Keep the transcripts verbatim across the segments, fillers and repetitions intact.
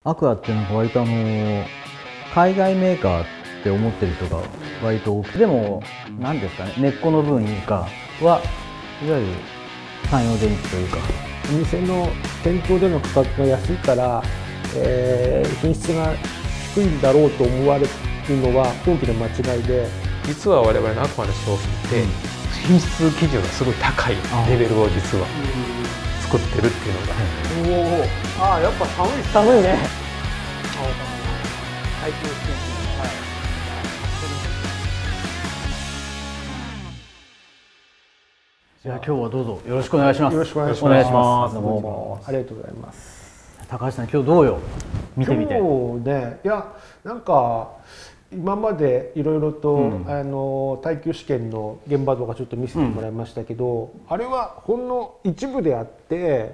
アクアっていうのが割とあの海外メーカーって思ってる人が割と多くて、でも何ですかね、根っこの部分以下はいわゆる三洋電機というか、 お店の店頭での価格が安いから、えー、品質が低いんだろうと思われるのは大きな間違いで、 実は我々のアクアの商品って品質基準がすごい高いレベルを実は作ってるっていうのが、 おお、ああやっぱ寒い寒いね。耐久試験、はい。 じゃあ今日はどうぞよろしくお願いします。 よろしくお願いします。 お願いします。 どうもありがとうございます。 高橋さん、今日どうよ見てみて。 今日ね、いやなんか今までいろいろと、うん、あの耐久試験の現場とかちょっと見せてもらいましたけど、うん、あれはほんの一部であって、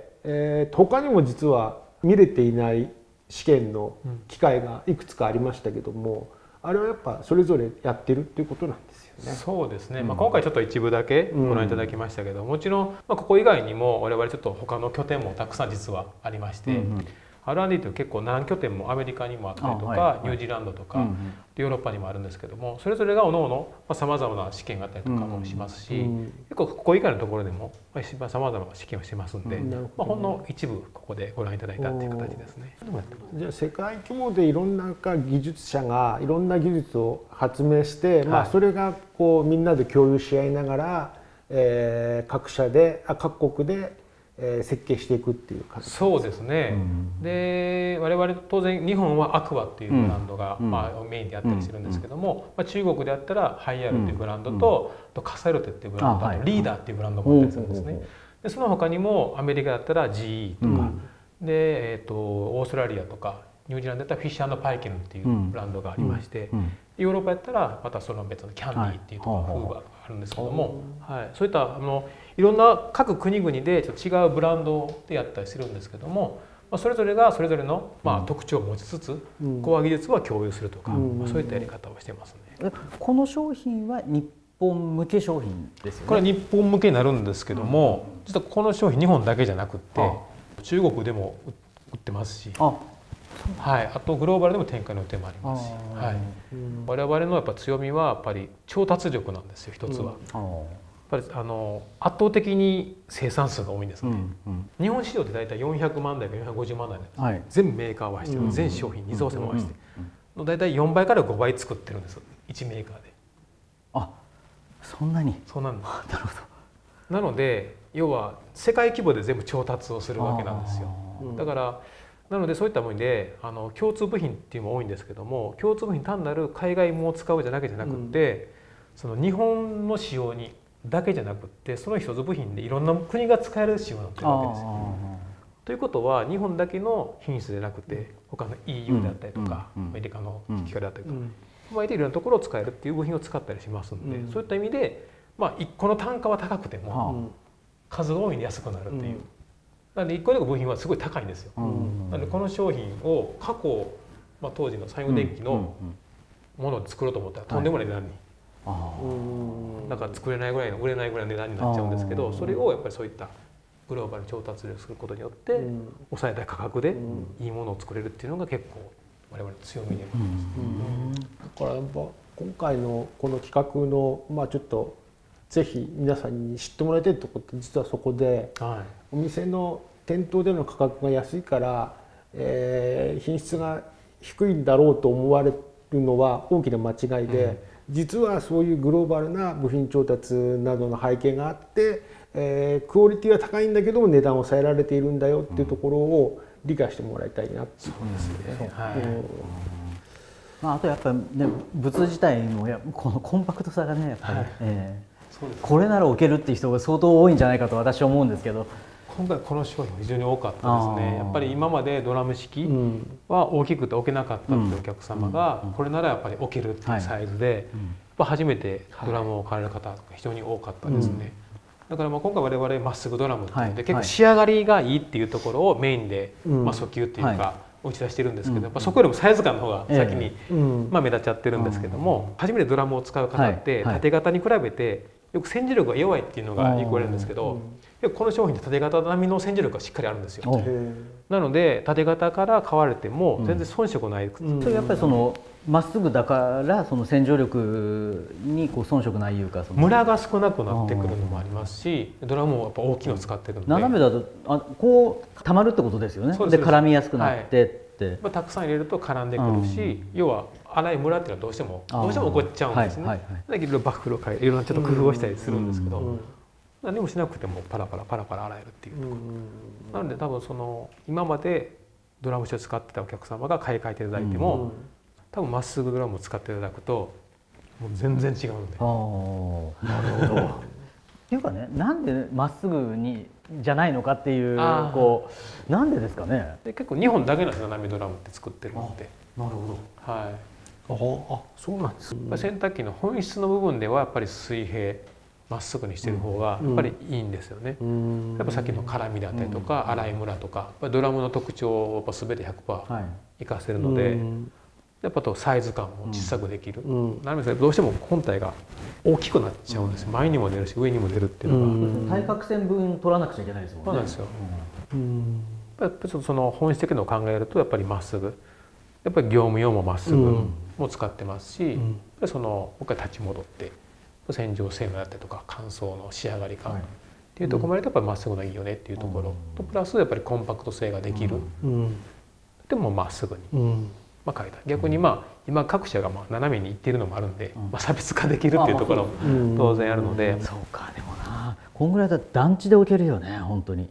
えー、他にも実は見れていない試験の機会がいくつかありましたけども、うん、あれはやっぱそれぞれやってるっていうことなんですよね。 そうですね、まあ、今回ちょっと一部だけご覧いただきましたけど、もちろん、まあ、ここ以外にも我々ちょっと他の拠点もたくさん実はありまして、うんうん、アールアンドディー って結構何拠点もアメリカにもあったりとか、はいはい、ニュージーランドとか、うんうん、ヨーロッパにもあるんですけども、それぞれがおのおのさまざまな試験があったりとかもしますし、うんうん、結構ここ以外のところでもさまざまな試験をしてますんで、うん、まあ、ほんの一部ここでご覧いただいたっていう形ですね。 じゃあ世界規模でいろんな技術者がいろんな技術を発明して、はい、まあ、それがこうみんなで共有し合いながら、えー、各社であ各国で設計していくっていう感じです。 そうですね、うん、で我々当然日本はアクアっていうブランドが、うん、まあ、メインであったりするんですけども、うん、まあ、中国であったらハイアールっていうブランドと、うん、カサイロテっていうブランドと、あとリーダーっていうブランドもあったりするんですね。でその他にもアメリカだったら ジーイー とか、うん、で、えー、とオーストラリアとかニュージーランドだったらフィッシャー&パイケルっていうブランドがありまして、うんうん、ヨーロッパやったらまたその別のキャンディーっていうところ、はい、フーバーがあるんですけども、はい、そういったあのいろんな各国々でちょっと違うブランドでやったりするんですけども、まあ、それぞれがそれぞれのまあ特徴を持ちつつ、うん、コア技術は共有するとか、うん、まあ、そういったやり方をしてますね。 この商品は日本向け商品ですよね。 これは日本向けになるんですけども、うん、実はこの商品日本だけじゃなくって中国でも売ってますし、あ、はい、あとグローバルでも展開の予定もありますし、はい、うん、我々のやっぱ強みはやっぱり調達力なんですよ。一つは、うん、やっぱりあの圧倒的に生産数が多いんですね、うんうん、日本市場って大体よんひゃくまんだいからよんひゃくごじゅうまんだいなんです、はい、全部メーカーを合わせて、うん、全商品に造成も合わせて、うん、大体よんばいからごばい作ってるんです、いちメーカーで。 あ、そんなに。 そうなんです。 なるほど。なので要は世界規模で全部調達をするわけなんですよ。だからなのでそういった意味であの共通部品っていうのも多いんですけども、共通部品単なる海外ものを使うじゃなくじゃなくって、うん、その日本の仕様にだけじゃなくってその一つ部品でいろんな国が使える仕様になってるわけですよ。ということは日本だけの品質でなくて他の イーユー であったりとか、うん、アメリカの機械であったりとか、うん、いろんなところを使えるっていう部品を使ったりしますんで、うん、そういった意味で、まあ、いっこの単価は高くても数が多いんで安くなるっていう。なのでいっこいの部品はすごい高いんですよ。なのでこの商品を過去、まあ、当時の三洋電機のものを作ろうと思ったらとんでもない値段に、はい、だから作れないぐらいの売れないぐらいの値段になっちゃうんですけど、それをやっぱりそういったグローバル調達することによって抑えた価格でいいものを作れるっていうのが結構我々の強みであります。 だからやっぱ今回のこの企画のまあちょっとぜひ皆さんに知ってもらいたいところって実はそこで、はい、お店の店頭での価格が安いから、えー、品質が低いんだろうと思われるのは大きな間違いで、うん、実はそういうグローバルな部品調達などの背景があって、えー、クオリティは高いんだけども値段を抑えられているんだよっていうところを理解してもらいたいなっていう。そうですね。はい。 まああとやっぱりね、物自体のやこのコンパクトさがね、やっぱり、はい、えーこれなら置けるっていう人が相当多いんじゃないかと私は思うんですけど、 今回この商品は非常に多かったですね。やっぱり今までドラム式は大きくて置けなかったっていうお客様がこれならやっぱり置けるっていうサイズで、やっぱ初めてドラムを買われる方が非常に多かったですね。だからまあ今回我々まっすぐドラムっていうので結構仕上がりがいいっていうところをメインでまあ訴求っていうか打ち出してるんですけど、やっぱそこよりもサイズ感の方が先にまあ目立っちゃってるんですけども、初めてドラムを使う方って縦型に比べてよく洗浄力が弱いっていうのがよく言われるんですけど、 この商品って縦型並みの洗浄力がしっかりあるんですよ。なので縦型から買われても全然遜色ない、 うん、それやっぱりそのまっすぐだからその洗浄力にこう遜色ないいうかムラが少なくなってくるのもありますし、ドラムもやっぱ大きいのを使ってるんで斜めだとあこうたまるってことですよね。で絡みやすくなってって、はい、 まあ、たくさん入れると絡んでくるし、要は粗いムラっていうのはどうしてもどうしても起こっちゃうんですね。はいはいはい、だけどバッフルを変えいろんなちょっと工夫をしたりするんですけど、うんうん、何もしなくてもパラパラパラパラ洗えるっていうところ、なので多分その今までドラム式を使ってたお客様が買い替えていただいても、うん、多分まっすぐドラムを使っていただくともう全然違うので。 ああ、なるほど。っていうかね、なんでまっすぐにじゃないのかっていう、こうなんでですかね。 で結構日本だけなんですよ、斜めドラムって作ってるので。 なるほど。はい。 ああ、そうなんです。 洗濯機の本質の部分ではやっぱり水平まっすぐにしてる方がやっぱりいいんですよね。うん、やっぱさっきの絡みだったりとか粗いムラとかドラムの特徴をやっぱ全て ひゃくパーセント 生かせるので、やっぱとサイズ感も小さくできる。なのでどうしても本体が大きくなっちゃうんですよ。前にも出るし上にも出るっていうのが。対角線分取らなくちゃいけないですもんね。 そうなんですよ。やっぱりその本質的なのを考えるとやっぱりまっすぐ。やっぱり業務用もまっすぐも使ってますし、やっぱりそのもう一回立ち戻って洗浄性能だったりとか乾燥の仕上がり感っていうところまでやっぱりまっすぐがいいよねっていうところとプラスやっぱりコンパクト性ができる、でもまっすぐにまあ変えた。逆にまあ今各社がまあ斜めにいっているのもあるんで、まあ差別化できるっていうところも当然あるので。 そうか、でもなこんぐらいだと団地で置けるよね本当に。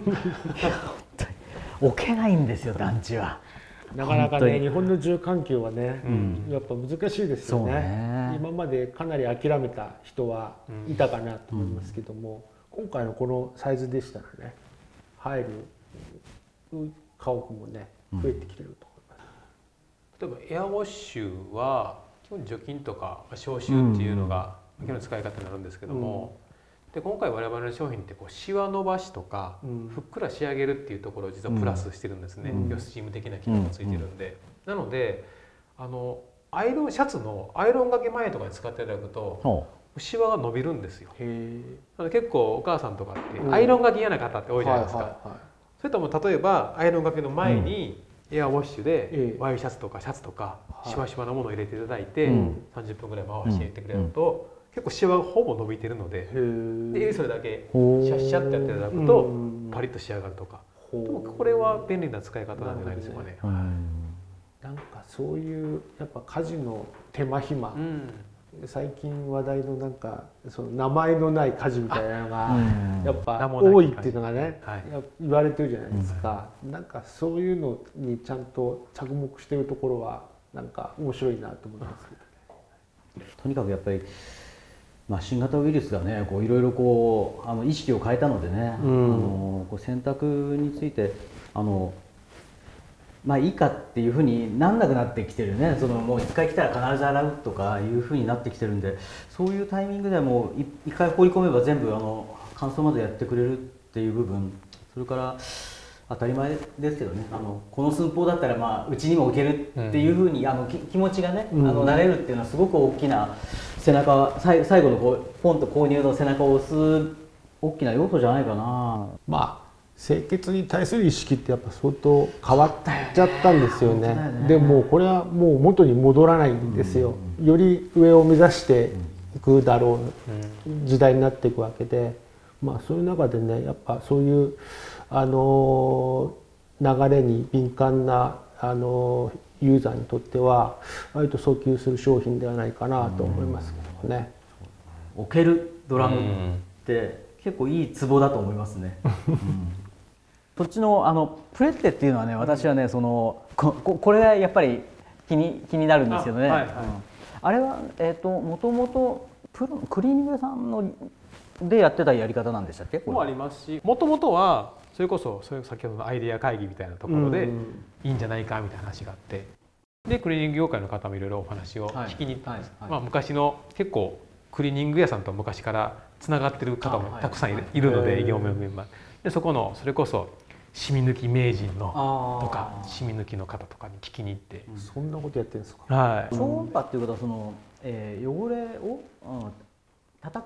置けないんですよ団地は。 なかなかね日本の住環境はね、うん、やっぱ難しいですよね。ね、今までかなり諦めた人はいたかなと思いますけども、うん、今回のこのサイズでしたらね入る家屋もね増えてきてると思います。例えばエアウォッシュは基本除菌とか消臭っていうのが基本の使い方になるんですけども、うん、で今回我々の商品ってこうシワ伸ばしとか、うん、ふっくら仕上げるっていうところを実はプラスしてるんですね。うん、スチーム的な機能がついてるんで、うん、なのであのアイロンシャツのアイロンがけ前とかに使っていただくとシワが伸びるんですよ。なので結構お母さんとかってアイロンがけ嫌な方って多いじゃないですか。それとも例えばアイロンがけの前にエアウォッシュでワイシャツとかシャツとかシワシワなものを入れていただいてさんじゅっぷんぐらい回していってくれると結構シワがほぼ伸びてるので、でそれだけシャッシャッってやっていただくとパリッと仕上がるとか。でもこれは便利な使い方なんじゃないでしょうかね。 なんかそういうやっぱ家事の手間暇、うん、最近話題のなんかその名前のない家事みたいなのがやっぱ多いっていうのがね、はい、言われてるじゃないですか、うん、なんかそういうのにちゃんと着目しているところはなんか面白いなと思いますけど、ね、 とにかくやっぱり、まあ、新型ウイルスがねこういろいろこうあの意識を変えたのでね、うん、あのこう洗濯についてあのまあいいかっていうふうになんなくなってきてるね。そのもう一回来たら必ず洗うとかいうふうになってきてるんで、そういうタイミングではもう一回放り込めば全部あの乾燥までやってくれるっていう部分、それから当たり前ですけどね、あのこの寸法だったらまあうちにも置けるっていうふうに、うん、あの気持ちがね、うん、あの慣れるっていうのはすごく大きな背中最後のこうポンと購入の背中を押す大きな要素じゃないかな。 まあ清潔に対する意識ってやっぱ相当変わっちゃったんですよね。ねでもこれはもう元に戻らないんですよ。うんうん、より上を目指していくだろう時代になっていくわけで、まあそういう中でねやっぱそういうあの流れに敏感なあのユーザーにとっては割と訴求する商品ではないかなと思いますけどね。 置けるドラムって結構いいツボだと思いますね。うんそっちのあのプレッテっていうのはね、私はね、その こ, これがやっぱり気に気になるんですよね。あ,、はいはいうん、あれはえっ、ー、ともともとプロクリーニング屋さんのでやってたやり方なんでしたっけ？ もありますし、もともとはそれこそそれ先ほどのアイデア会議みたいなところでいいんじゃないかみたいな話があって、でクリーニング業界の方もいろいろお話を聞きに行ったんです。まあ昔の結構クリーニング屋さんと昔からつながってる方もたくさんいる,、いるので業務メンバーで、そこのそれこそ染み抜き名人のとか染み抜きの方とかに聞きに行って、 うん、そんなことやってるんですか。 はい、超音波っていうことはその、えー、汚れを、うん、叩くっ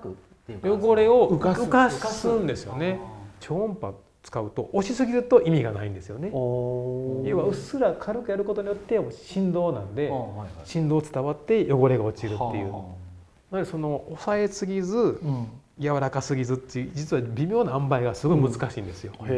汚れを浮かす、浮かすんですよね。超音波使うと押しすぎると意味がないんですよね。要はうっすら軽くやることによって振動なんで振動伝わって汚れが落ちるっていう。なのでその抑えすぎず柔らかすぎずっていう実は微妙な塩梅がすごい難しいんですよ。うん、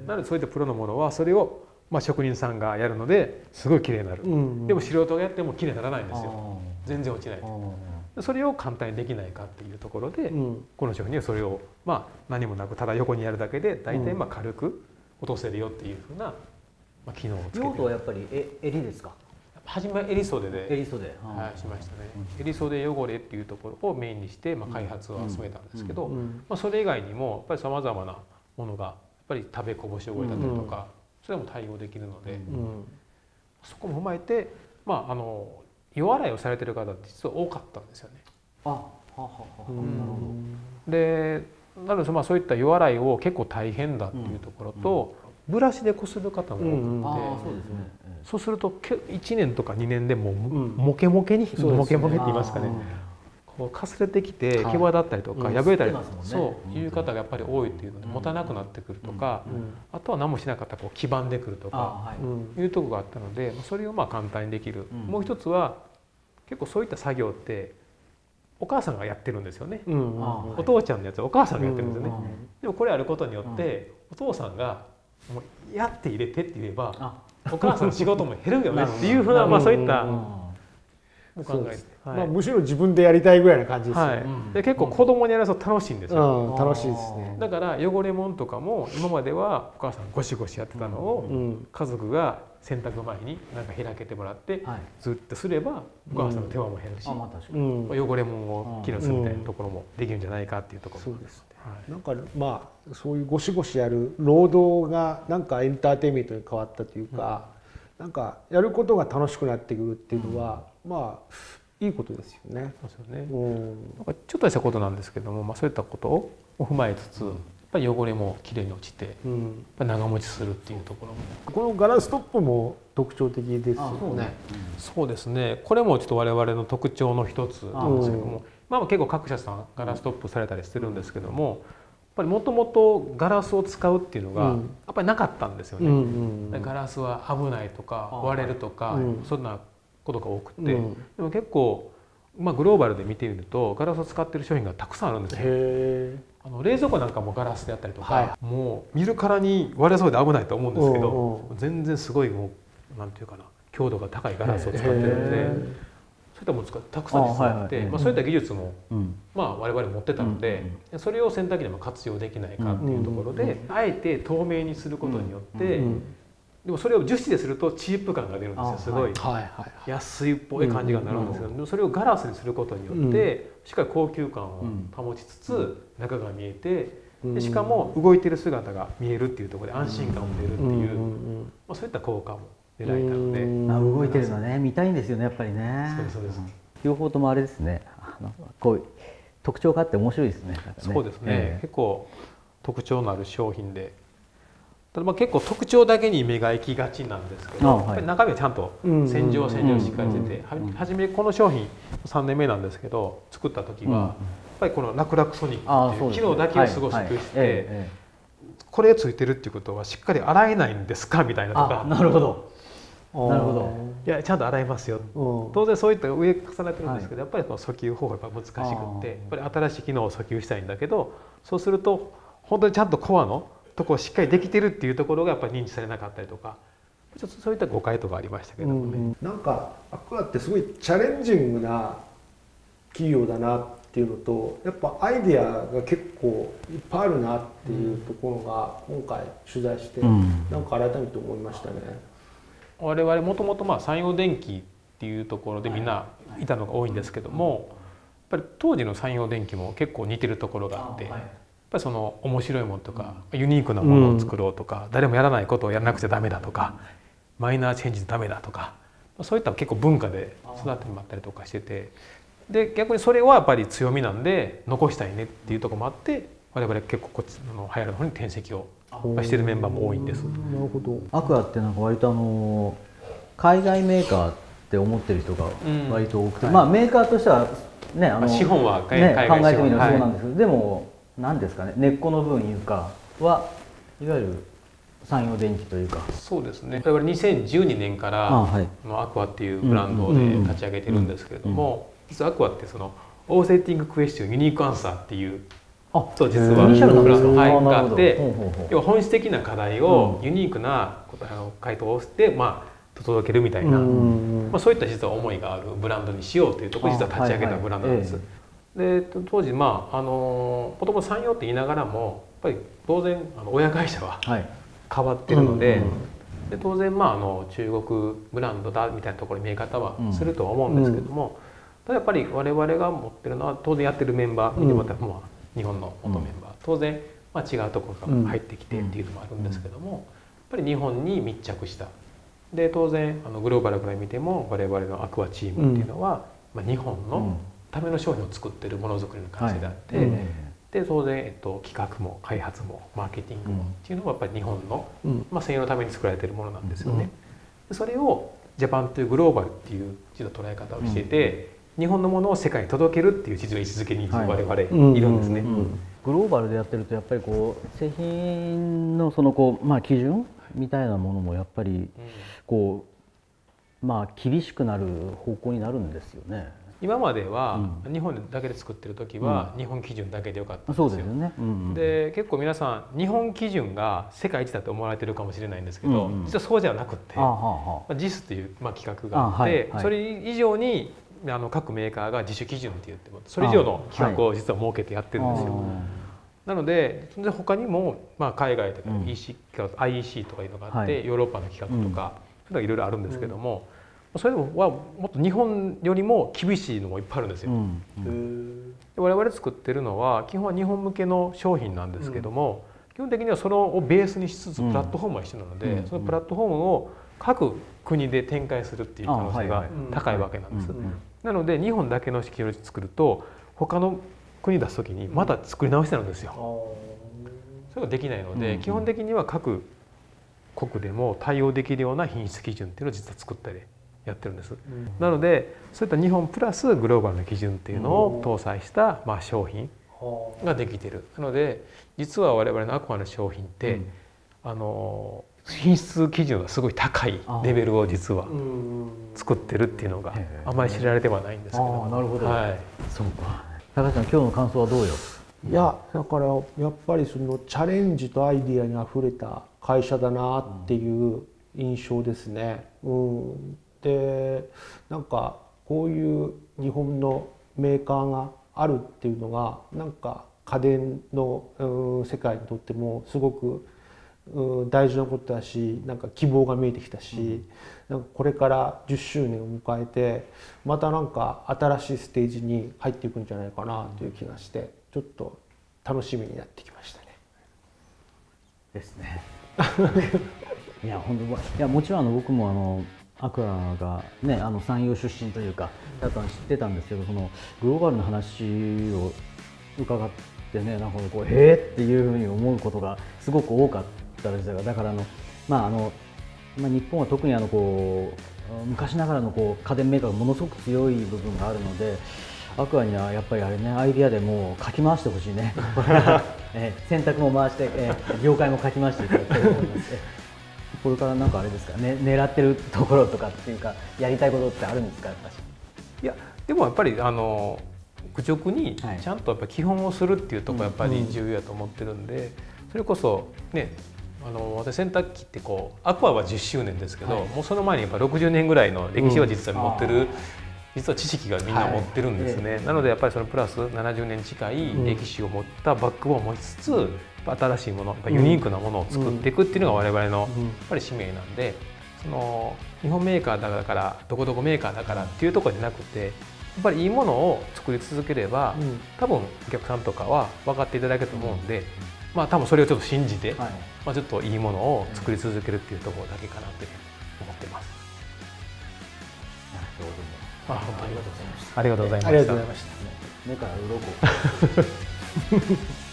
なのでそういったプロのものはそれをまあ職人さんがやるのですごい綺麗になる、うんうん、でも素人がやっても綺麗にならないんですよ。全然落ちない。それを簡単にできないかっていうところで、うん、この商品はそれをまあ何もなくただ横にやるだけで大体まあ軽く落とせるよっていうふうなまあ機能をつけてる。 用途はやっぱりえ襟ですか？ 初めは襟袖で襟袖、 はい、しましたね。襟袖汚れっていうところをメインにしてまあ開発を進めたんですけど、まあそれ以外にもやっぱりさまざまなものがやっぱり食べこぼし汚れだったりとか、それも対応できるので、そこも踏まえてまああの夜洗いをされてる方って実は多かったんですよね。あ、ははは、なるほど。で、なのでまあそういった夜洗いを結構大変だっていうところと、ブラシでこする方も多くて、そうするといちねんとかにねんでもうモケモケにモケモケって言いますかね、こうかすれてきて毛羽だったりとか破れたりそういう方がやっぱり多いっていうので持たなくなってくるとか、あとは何もしなかったらこう黄ばんでくるとかいうところがあったので、それをまあ簡単にできる。もう一つは結構そういった作業ってお母さんがやってるんですよね。お父ちゃんのやつはお母さんがやってるんですよね。でもこれあることによってお父さんがもうやって入れてって言えばお母さんの仕事も減るよねっていうふうなまあそういったお考えで、 まあむしろ自分でやりたいぐらいな感じですよね。 で結構子供にやらすと楽しいんですよ。 楽しいですね。 だから汚れ物とかも今まではお母さんゴシゴシやってたのを家族が洗濯前になんか開けてもらってずっとすればお母さんの手間も減るし、汚れ物をきれいにするみたいなところもできるんじゃないかっていうところ。そうですね。 なんかまあそういうゴシゴシやる労働がなんかエンターテインメントに変わったというか、なんかやることが楽しくなってくるっていうのはまあいいことですよね。 そうですよね。なんかちょっとしたことなんですけども、まあそういったことを踏まえつつ、やっぱり汚れもきれいに落ちて、やっぱり長持ちするっていうところも。 このガラストップも特徴的ですよね。 そうですね。これもちょっと我々の特徴の一つなんですけども、まあ結構各社さんガラストップされたりしてるんですけども、やっぱりもともとガラスを使うっていうのがやっぱりなかったんですよね。ガラスは危ないとか割れるとかそんなことが多くて、でも結構まあグローバルで見てみるとガラスを使ってる商品がたくさんあるんですよ。あの冷蔵庫なんかもガラスであったりとか、はい、もう見るからに割れそうで危ないと思うんですけど、全然すごいもうなんていうかな強度が高いガラスを使ってるので、そういったものをたくさん実はあって、まあそういった技術も、うん、まあ我々持ってたので、うん、それを洗濯機でも活用できないかっていうところで、うん、あえて透明にすることによって、うん、でもそれを樹脂でするとチープ感が出るんですよ。すごい安いっぽい感じがなるんですけど、でもそれをガラスにすることによってしっかり高級感を保ちつつ中が見えて、でしかも動いてる姿が見えるっていうところで安心感も出るっていう、まあそういった効果も狙えたので、 あ動いてるのね見たいんですよねやっぱりね。 そうですそうです。 両方ともあれですね。あのこう特徴があって面白いですね。 そうですね。結構特徴のある商品で。ただまあ結構特徴だけに目が行きがちなんですけど、はい、やっぱり中身はちゃんと洗浄洗浄しっかりしてて、初めこの商品さんねんめなんですけど作った時はやっぱりこのラクラクソニックっていう機能だけをすごくして、これついてるっていうことはしっかり洗えないんですかみたいなとか。 なるほど。なるほど。 いやちゃんと洗いますよ。当然そういった上重ねてるんですけど、やっぱりこの訴求方法がやっぱ難しくって、やっぱり新しい機能を訴求したいんだけど、そうすると本当にちゃんとコアのところしっかりできてるっていうところがやっぱり認知されなかったりとか、ちょっとそういった誤解とかありましたけどもね。うん、 なんかアクアってすごいチャレンジングな企業だなっていうのと、やっぱアイデアが結構いっぱいあるなっていうところが今回取材して、うん、なんか改めて思いましたね。 我々もともとまあ山陽電機っていうところでみんないたのが多いんですけども、やっぱり当時の山陽電機も結構似てるところがあって。やっぱりその面白いものとかユニークなものを作ろうとか、誰もやらないことをやらなくちゃダメだとか、マイナーチェンジダメだとか、そういった結構文化で育ってもらったりとかしてて、で逆にそれはやっぱり強みなんで残したいねっていうところもあって、我々結構こっちの流行る方に転籍をしてるメンバーも多いんです。 なるほど。 アクアってなんか割とあの海外メーカーって思ってる人が割と多くて、うん、まあメーカーとしてはね、あの、 まあ、資本は海ね、 外考えてみればそうなんですけど、はい、でも何ですかね、根っこの部分いうかはいわゆる山陽電機というか。 そうですね。我々にせんじゅうにねんからあ、はい、アクアっていうブランドで立ち上げてるんですけれども、実はアクアってそのオーセッティングクエスチョンユニークアンサーっていう、あ、そう実はブランドがあって、要は本質的な課題をユニークな回答をしてまあ届けるみたいな、まあそういった実は思いがあるブランドにしようというところ実は立ち上げたブランドなんです。で当時まああのもともと山陽って言いながらもやっぱり当然あの親会社は変わってるので、で当然まああの中国ブランドだみたいなところに見え方はするとは思うんですけども、ただやっぱり我々が持ってるのは当然やってるメンバー見てもらったらまあ日本の元メンバー当然まあ違うところから入ってきてっていうのもあるんですけども、やっぱり日本に密着した。で当然あのグローバルから見ても我々のアクアチームっていうのは、まあ、日本のための商品を作ってるものづくりの会社であって、はい、で当然、えっと、企画も開発もマーケティングもっていうのはやっぱり日本の、まあ、専用のために作られてるものなんですよね。でそれをジャパンというグローバルっていう実は捉え方をしていて、日本のものを世界に届けるっていう実は位置づけに我々いるんですね。 グローバルでやってるとやっぱりこう製品のそのこう、まあ、基準みたいなものもやっぱりこう、まあ、厳しくなる方向になるんですよね。 今までは日本だけで作ってる時は日本基準だけでよかったんですよ。そうですよね。で結構皆さん日本基準が世界一だと思われてるかもしれないんですけど、実はそうじゃなくて ジェイエス というまあ企画があって、それ以上にあの各メーカーが自主基準って言ってそれ以上の企画を実は設けてやってるんですよ。なので他にもまあ海外とか イーシー、アイイーシー とかいうのがあって、ヨーロッパの企画とかいろいろあるんですけども、それはもっと日本よりも厳しいのもいっぱいあるんですよ。我々作ってるのは基本は日本向けの商品なんですけども、基本的にはそれをベースにしつつプラットフォームは一緒なので、そのプラットフォームを各国で展開するっていう可能性が高いわけなんです。なので日本だけの式を作ると他の国出す時にまた作り直しになるんですよ。それができないので、基本的には各国でも対応できるような品質基準っていうのを実は作ったりやってるんです。なのでそういった日本プラスグローバルな基準っていうのを搭載したまあ商品ができている。なので実は我々のアクアの商品って、あの品質基準がすごい高いレベルを実は作ってるっていうのがあまり知られてはないんですけど。 なるほど。はい。そうか。高橋さん今日の感想はどうよ。 いやだからやっぱりそのチャレンジとアイディアにあふれた会社だなっていう印象ですね。うん、でなんかこういう日本のメーカーがあるっていうのがなんか家電の、うん、世界にとってもすごく大事なことだし、なんか希望が見えてきたし、うん、なんかこれからじゅっしゅうねんを迎えてまたなんか新しいステージに入っていくんじゃないかなという気がして、ちょっと楽しみになってきましたね。 ですね。いや本当いやもちろんあの僕もあのアクアがねあの山陽出身というかだったの知ってたんですけど、そのグローバルな話を伺ってね、なんかこうへーっていうふうに思うことがすごく多かった。だからあの、まああのまあ、日本は特にあのこう昔ながらのこう家電メーカーがものすごく強い部分があるので、アクアにはやっぱりあれねアイディアでもうかき回してほしいね。え洗濯も回して、え業界もかき回していただきたいと思います。これからなんかあれですかね、狙ってるところとかっていうかやりたいことってあるんですか。 いやでもやっぱりあの愚直にちゃんとやっぱ基本をするっていうところやっぱり重要だと思ってるんで、それこそね。あの私洗濯機ってこうアクアはじゅっしゅうねんですけど、はい、もうその前にやっぱろくじゅうねんぐらいの歴史を実は持ってる、うん、実は知識がみんな持ってるんですね、はい、なのでやっぱりそのプラスななじゅうねん近い歴史を持ったバックボーンを持ちつつ、新しいものやっぱユニークなものを作っていくっていうのが我々のやっぱり使命なんで、その日本メーカーだからどこどこメーカーだからっていうところじゃなくて、やっぱりいいものを作り続ければ、うん、多分お客さんとかは分かっていただけると思うんで、まあ多分それをちょっと信じて、はい、まあちょっといいものを作り続けるっていうところだけかなって思ってます。 なるほど。 あ、本当にありがとうございました。ありがとうございました。 目から鱗。